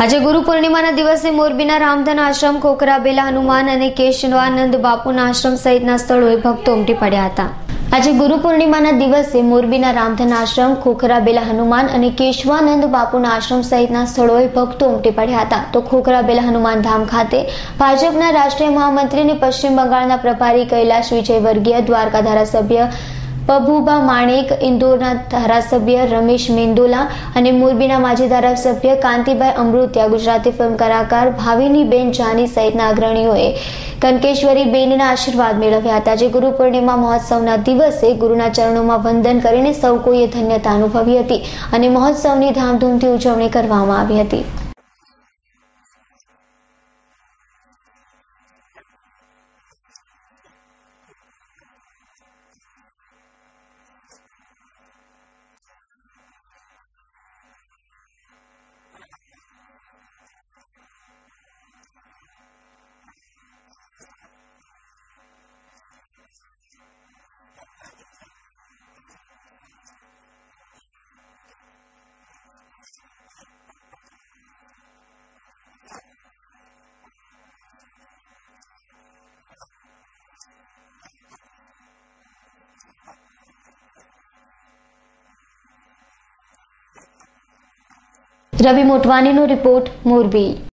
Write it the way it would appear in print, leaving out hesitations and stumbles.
આજે ગુરુ પૂર્ણિમાના દિવસે મોરબીના રામધન આશ્રમ, ખોખરાબેલા હનુમાન અને કેશવાનંદ બાપુના આશ્રમ સહિતના સ્થળોએ ભક્તો ઉમટી પડ્યા હતા। આજે ગુરુ પૂર્ણિમાના દિવસે મોરબીના રામધન આશ્રમ, ખોખરાબેલા હનુમાન અને કેશવાનંદ બાપુના આશ્રમ સહિતના સ્થળોએ ભક્તો ઉમટી પડ્યા હતા। તો ખોખરાબેલા હનુમાન ધામ ખાતે ભાજપના રાષ્ટ્રીય મહામંત્રી અને પશ્ચિમ બંગાળના પ્રભારી કૈલાશ વિજયવર્ગીય, દ્વારકા ધારાસભ્ય પબુભા માણેક, ઇન્દોરના ધારાસભ્ય રમેશ મેંદોલા અને મોરબીના માજી ધારાસભ્ય કાંતિભાઈ અમૃતિયા, ગુજરાતી ફિલ્મ કલાકાર ભાવિનીબેન જાની સહિતના અગ્રણીઓએ કનકેશ્વરીબેનના આશીર્વાદ મેળવ્યા હતા। આજે ગુરુ પૂર્ણિમા મહોત્સવના દિવસે ગુરુના ચરણોમાં વંદન કરીને સૌ કોઈએ ધન્યતા અનુભવી હતી અને મહોત્સવની ધામધૂમથી ઉજવણી કરવામાં આવી હતી। રવિ મોટવાનીનો રિપોર્ટ, મોરબી।